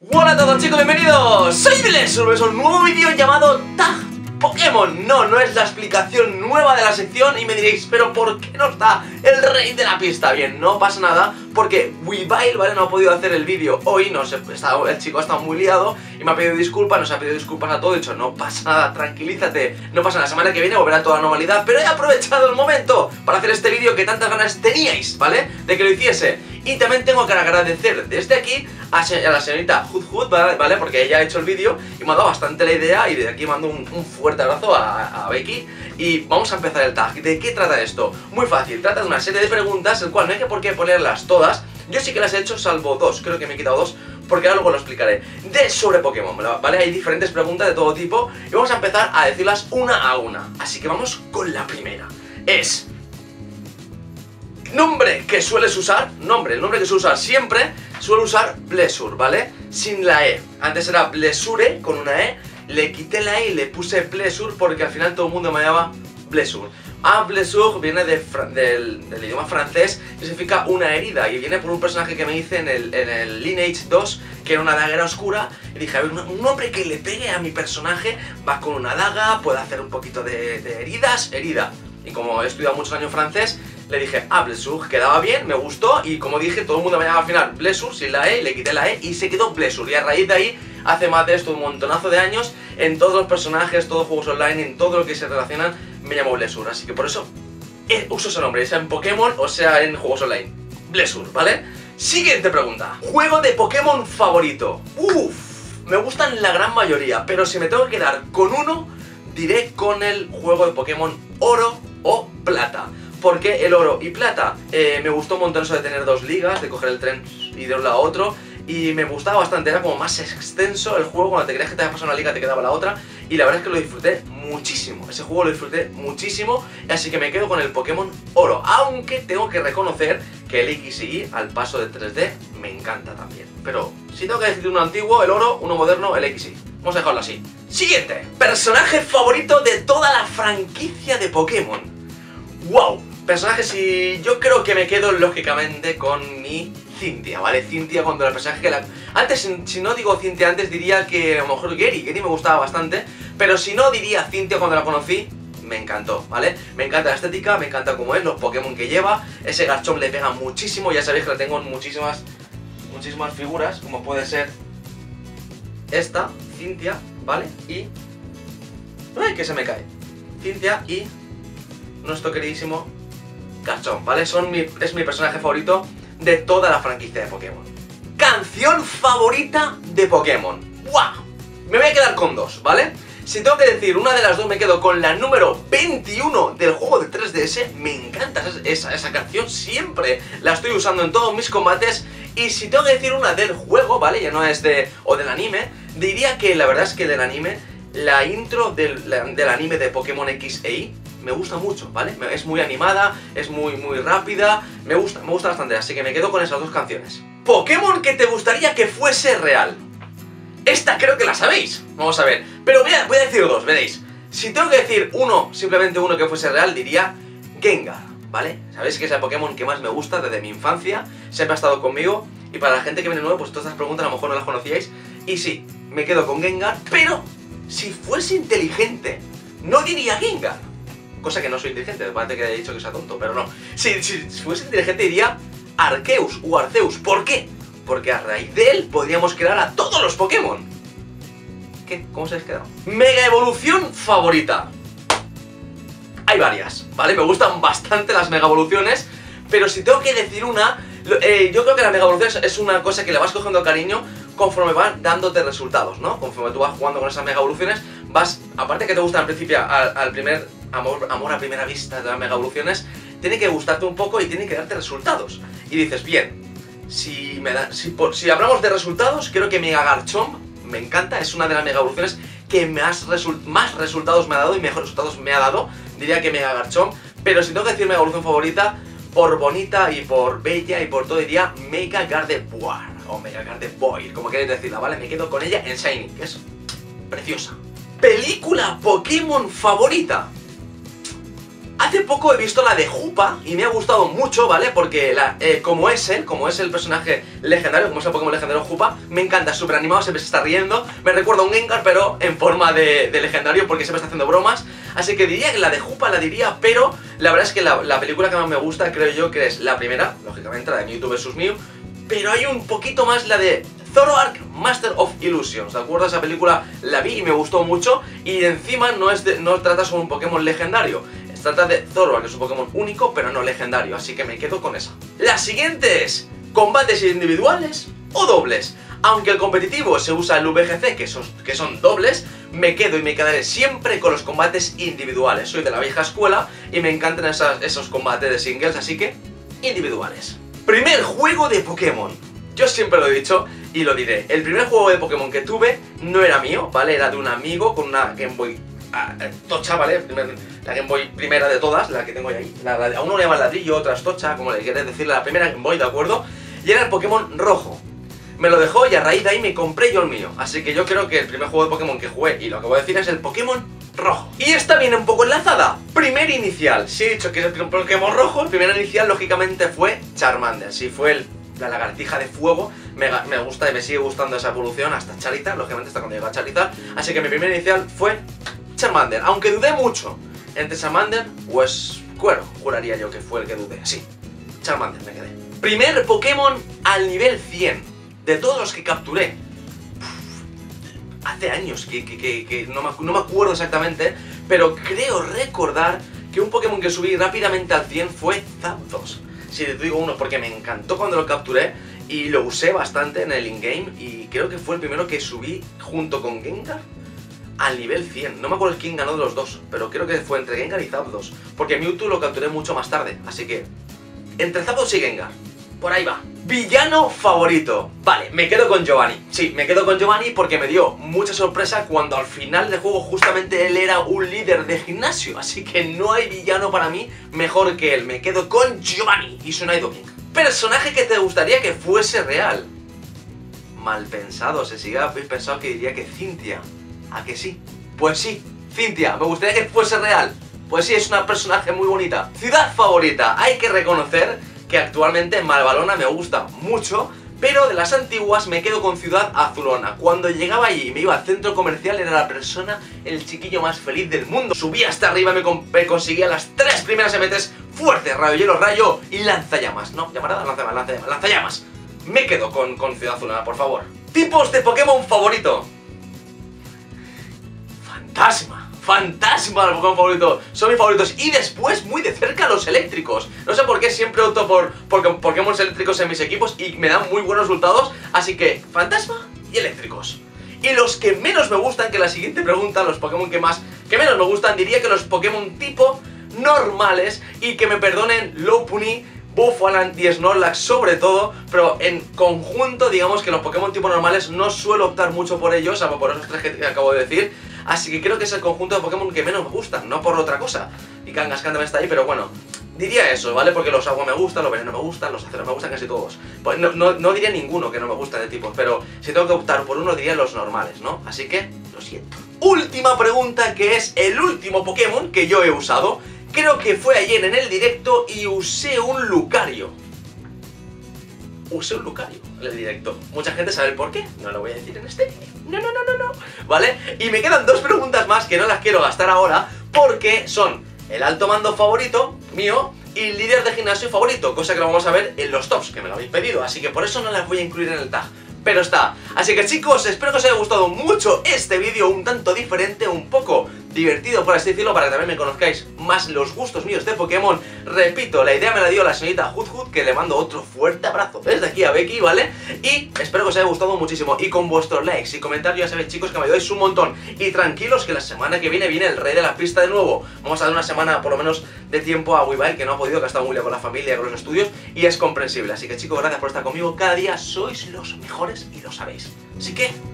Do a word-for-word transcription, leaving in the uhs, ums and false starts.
Hola a todos chicos, bienvenidos, soy Blessur, es un nuevo vídeo llamado Tag Pokémon. No, no es la explicación nueva de la sección y me diréis, pero ¿por qué no está el rey de la pista? Bien, no pasa nada, porque Weavile, ¿vale? No ha podido hacer el vídeo hoy, no sé, está, el chico ha estado muy liado y me ha pedido disculpas, nos ha pedido disculpas a todo, he dicho, no pasa nada, tranquilízate, no pasa nada, la semana que viene volverá toda la normalidad, pero he aprovechado el momento para hacer este vídeo que tantas ganas teníais, ¿vale? De que lo hiciese. Y también tengo que agradecer desde aquí a, a la señorita Hudhud, ¿vale? ¿vale? Porque ella ha hecho el vídeo y me ha dado bastante la idea. Y desde aquí mando un, un fuerte abrazo a, a Becky. Y vamos a empezar el tag. ¿De qué trata esto? Muy fácil, trata de una serie de preguntas, el cual no hay que por qué ponerlas todas. Yo sí que las he hecho, salvo dos, creo que me he quitado dos, porque ahora luego lo explicaré. De sobre Pokémon, ¿vale? Hay diferentes preguntas de todo tipo y vamos a empezar a decirlas una a una. Así que vamos con la primera. Es... nombre que sueles usar, nombre, el nombre que suelo usar siempre, suelo usar Blessur, ¿vale? Sin la E. Antes era Blessure con una E, le quité la E y le puse Blessur porque al final todo el mundo me llamaba Blessur. Ah, Blessur viene de del, del idioma francés que significa una herida y viene por un personaje que me hice en el, en el Lineage dos, que era una daguera oscura, y dije, a ver, un, un nombre que le pegue a mi personaje, va con una daga, puede hacer un poquito de, de heridas, herida. Y como he estudiado muchos años francés, le dije, ah, Blessur, quedaba bien, me gustó, y como dije, todo el mundo me llamaba al final Blessur, sin la E, le quité la E, y se quedó Blessur, y a raíz de ahí, hace más de esto un montonazo de años, en todos los personajes, todos los juegos online, en todo lo que se relacionan, me llamo Blessur, así que por eso eh, uso ese nombre, sea en Pokémon o sea en juegos online, Blessur, ¿vale? Siguiente pregunta, juego de Pokémon favorito. Uff, me gustan la gran mayoría, pero si me tengo que quedar con uno, diré con el juego de Pokémon Oro o Plata. Porque el oro y plata eh, me gustó un montón eso de tener dos ligas, de coger el tren y de un lado a otro. Y me gustaba bastante, era como más extenso el juego, cuando te creías que te habías pasado una liga te quedaba la otra. Y la verdad es que lo disfruté muchísimo, ese juego lo disfruté muchísimo. Así que me quedo con el Pokémon Oro, aunque tengo que reconocer que el X y Y al paso de tres D me encanta también. Pero si tengo que decir uno antiguo, el oro, uno moderno, el X y Y. Vamos a dejarlo así. Siguiente, personaje favorito de toda la franquicia de Pokémon. ¡Wow! Personajes, y yo creo que me quedo lógicamente con mi Cynthia, ¿vale? Cynthia cuando el personaje que la... Antes, si no digo Cynthia antes, diría que a lo mejor Gary, Gary me gustaba bastante, pero si no diría Cynthia cuando la conocí, me encantó, ¿vale? Me encanta la estética, me encanta cómo es, los Pokémon que lleva, ese Garchomp le pega muchísimo, ya sabéis que le tengo en muchísimas, muchísimas figuras, como puede ser esta, Cynthia, ¿vale? Y... ¡ay, que se me cae! Cynthia y nuestro queridísimo Garchomp, ¿vale? Son mi, es mi personaje favorito de toda la franquicia de Pokémon. Canción favorita de Pokémon. ¡Guau! Me voy a quedar con dos, ¿vale? Si tengo que decir una de las dos, me quedo con la número veintiuno del juego de tres D S. Me encanta esa, esa, esa canción, siempre la estoy usando en todos mis combates. Y si tengo que decir una del juego, ¿vale? Ya no es de... o del anime, diría que la verdad es que del anime, la intro del, la, del anime de Pokémon X e Y me gusta mucho, ¿vale? Es muy animada, es muy, muy rápida, me gusta, me gusta bastante, así que me quedo con esas dos canciones. Pokémon que te gustaría que fuese real. Esta creo que la sabéis, vamos a ver, pero voy a, voy a decir dos, veréis. Si tengo que decir uno, simplemente uno que fuese real, diría Gengar, ¿vale? Sabéis que es el Pokémon que más me gusta desde mi infancia, siempre ha estado conmigo, y para la gente que viene nueva, pues todas estas preguntas a lo mejor no las conocíais, y sí, me quedo con Gengar, pero si fuese inteligente, no diría Gengar. Cosa que no soy inteligente, parece que he dicho que sea tonto, pero no. Si, si, si fuese inteligente diría Arceus o Arceus. ¿Por qué? Porque a raíz de él podríamos crear a todos los Pokémon. ¿Qué? ¿Cómo se habéis quedado? Mega evolución favorita. Hay varias, ¿vale? Me gustan bastante las mega evoluciones, pero si tengo que decir una, eh, yo creo que la mega evolución es una cosa que le vas cogiendo cariño conforme van dándote resultados, ¿no? Conforme tú vas jugando con esas mega evoluciones, vas, aparte que te gustan al principio, al, al primer amor, amor a primera vista de las mega evoluciones, tiene que gustarte un poco y tiene que darte resultados. Y dices, bien, si, me da, si, por, si hablamos de resultados, creo que Mega Garchomp me encanta, es una de las mega evoluciones que más, resu más resultados me ha dado y mejores resultados me ha dado, diría que Mega Garchomp, pero si tengo que decir mega evolución favorita, por bonita y por bella y por todo, diría Mega Gardevoir o Mega Gardevoir, como queréis decirla, ¿vale? Me quedo con ella en Shiny, que es preciosa. Película Pokémon favorita. Hace Hace poco he visto la de Hoopa y me ha gustado mucho, ¿vale? Porque la, eh, como es él, como es el personaje legendario, como es el Pokémon legendario Hoopa, me encanta, súper animado, siempre se está riendo. Me recuerda a un Gengar, pero en forma de, de legendario, porque siempre está haciendo bromas. Así que diría que la de Hoopa la diría, pero la verdad es que la, la película que más me gusta, creo yo, que es la primera, lógicamente, la de Mewtwo versus. Mew. Pero hay un poquito más la de Zoroark Master of Illusions, ¿de acuerdo? Esa película la vi y me gustó mucho. Y encima no, es de, no trata sobre un Pokémon legendario. Trata de Zoroark, que es un Pokémon único, pero no legendario, así que me quedo con esa. La siguiente es combates individuales o dobles. Aunque el competitivo se usa el V G C, que son, que son dobles, me quedo y me quedaré siempre con los combates individuales. Soy de la vieja escuela y me encantan esas, esos combates de singles, así que individuales. Primer juego de Pokémon. Yo siempre lo he dicho y lo diré. El primer juego de Pokémon que tuve no era mío, ¿vale? Era de un amigo con una Game Boy tocha, ¿vale? La Game Boy primera de todas, la que tengo ahí. La, la, a uno le llama ladrillo, otra es tocha, como le quieres decir, la primera Game Boy, ¿de acuerdo? Y era el Pokémon rojo. Me lo dejó y a raíz de ahí me compré yo el mío. Así que yo creo que el primer juego de Pokémon que jugué, y lo que voy a decir, es el Pokémon rojo. Y esta viene un poco enlazada. Primer inicial. Si he dicho que es el Pokémon rojo, el primer inicial lógicamente fue Charmander. Si fue el... la lagartija de fuego, me, me gusta y me sigue gustando esa evolución hasta Charizard, lógicamente hasta cuando llega a Charizard. Así que mi primer inicial fue Charmander, aunque dudé mucho entre Charmander o Squirtle, juraría yo que fue el que dudé. Sí, Charmander me quedé. Primer Pokémon al nivel cien, de todos los que capturé. Uf, hace años que, que, que, que no, me, no me acuerdo exactamente, pero creo recordar que un Pokémon que subí rápidamente al cien fue Zapdos. Si te digo uno, porque me encantó cuando lo capturé y lo usé bastante en el in-game y creo que fue el primero que subí junto con Gengar al nivel cien. No me acuerdo quién ganó de los dos, pero creo que fue entre Gengar y Zapdos, porque Mewtwo lo capturé mucho más tarde, así que entre Zapdos y Gengar, por ahí va. Villano favorito. Vale, me quedo con Giovanni. Sí, me quedo con Giovanni porque me dio mucha sorpresa cuando al final del juego justamente él era un líder de gimnasio. Así que no hay villano para mí mejor que él. Me quedo con Giovanni y su Nidoking. Personaje que te gustaría que fuese real. Mal pensado, se sigue habéis pensado que diría que Cynthia. ¿A que sí? Pues sí, Cynthia, me gustaría que fuese real. Pues sí, es una personaje muy bonita. Ciudad favorita. Hay que reconocer que actualmente Malvalona me gusta mucho, pero de las antiguas me quedo con Ciudad Azulona. Cuando llegaba allí y me iba al centro comercial era la persona, el chiquillo más feliz del mundo. Subía hasta arriba y me, me conseguía las tres primeras M Ts fuertes, rayo, hielo, rayo y lanzallamas. No, llamarada, lanzallamas, lanzallamas, lanzallamas. Me quedo con, con Ciudad Azulona, por favor. Tipos de Pokémon favorito. Fantasma. Fantasma, el Pokémon favorito, son mis favoritos. Y después, muy de cerca, los eléctricos. No sé por qué siempre opto por, por Pokémon eléctricos en mis equipos y me dan muy buenos resultados. Así que, Fantasma y eléctricos. Y los que menos me gustan, que la siguiente pregunta, los Pokémon que más, que menos me gustan, diría que los Pokémon tipo normales. Y que me perdonen Lopunny, Bouffalant y Snorlax sobre todo, pero en conjunto digamos que los Pokémon tipo normales no suelo optar mucho por ellos, salvo por esos tres que acabo de decir. Así que creo que es el conjunto de Pokémon que menos me gustan, no por otra cosa. Y Kangaskhan también está ahí, pero bueno, diría eso, ¿vale? Porque los agua me gustan, los venenos me gustan, los aceros me gustan casi todos. Pues no, no, no diría ninguno que no me gusta de tipos, pero si tengo que optar por uno diría los normales, ¿no? Así que, lo siento. Última pregunta, que es el último Pokémon que yo he usado. Creo que fue ayer en el directo y usé un Lucario. Usé un Lucario en el directo. Mucha gente sabe el por qué, no lo voy a decir en este vídeo. No, no, no, no, no. ¿Vale? Y me quedan dos preguntas más que no las quiero gastar ahora porque son el alto mando favorito mío y el líder de gimnasio favorito, cosa que lo vamos a ver en los tops, que me lo habéis pedido, así que por eso no las voy a incluir en el tag. Pero está. Así que chicos, espero que os haya gustado mucho este vídeo, un tanto diferente, un poco divertido por así decirlo, para que también me conozcáis más los gustos míos de Pokémon. Repito, la idea me la dio la señorita Hudhud, que le mando otro fuerte abrazo desde aquí a Becky, ¿vale? Y espero que os haya gustado muchísimo, y con vuestros likes y comentarios ya sabéis chicos que me ayudáis un montón. Y tranquilos que la semana que viene viene el rey de la pista de nuevo. Vamos a dar una semana por lo menos de tiempo a Weavile, que no ha podido, que ha estado muy lejos con la familia, con los estudios, y es comprensible. Así que chicos, gracias por estar conmigo cada día, sois los mejores y lo sabéis. Así que...